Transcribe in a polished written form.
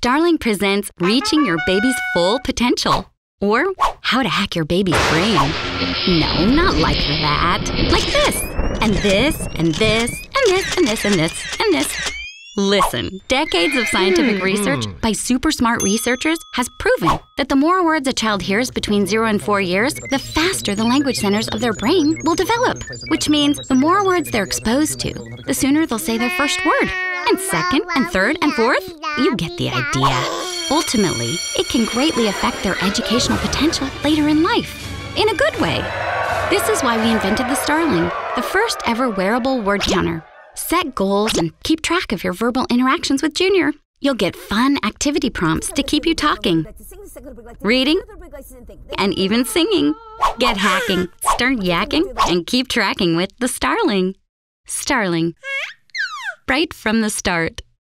Starling presents Reaching Your Baby's Full Potential, or How to Hack Your Baby's Brain. No, not like that. Like this, and this, and this, and this, and this, and this, and this. Listen, decades of scientific research by super smart researchers has proven that the more words a child hears between 0 and 4 years, the faster the language centers of their brain will develop. Which means the more words they're exposed to, the sooner they'll say their first word. And second, and third, and fourth, you get the idea. Ultimately, it can greatly affect their educational potential later in life, in a good way. This is why we invented the Starling, the first ever wearable word counter. Set goals and keep track of your verbal interactions with Junior. You'll get fun activity prompts to keep you talking, reading, and even singing. Get hacking, start yakking, and keep tracking with the Starling. Starling. Right from the start.